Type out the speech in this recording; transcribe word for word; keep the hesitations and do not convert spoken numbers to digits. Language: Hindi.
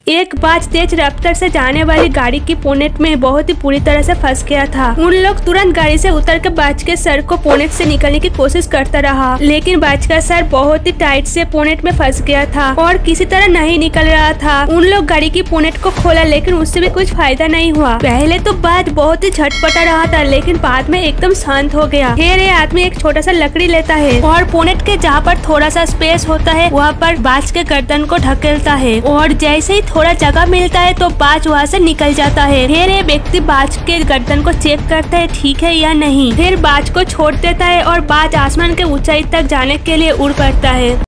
एक बाज तेज रफ्तार से जाने वाली गाड़ी की बोनेट में बहुत ही बुरी तरह से फंस गया था। उन लोग तुरंत गाड़ी से उतर कर बाज के सर को बोनेट से निकलने की कोशिश करता रहा, लेकिन बाज का सर बहुत ही टाइट से बोनेट में फंस गया था और किसी तरह नहीं निकल रहा था। उन लोग गाड़ी की बोनेट को खोला, लेकिन उससे भी कुछ फायदा नहीं हुआ। पहले तो बाज बहुत ही झटपटा रहा था, लेकिन बाद में एकदम शांत हो गया। फिर ये आदमी एक छोटा सा लकड़ी लेता है और बोनेट के जहाँ पर थोड़ा सा स्पेस होता है वहाँ पर बाज के गर्दन को ढकेलता है और जैसे ही थोड़ा जगह मिलता है तो बाज वहाँ से निकल जाता है। फिर ये व्यक्ति बाज के गर्दन को चेक करता है ठीक है या नहीं, फिर बाज को छोड़ देता है और बाज आसमान के ऊंचाई तक जाने के लिए उड़ पड़ता है।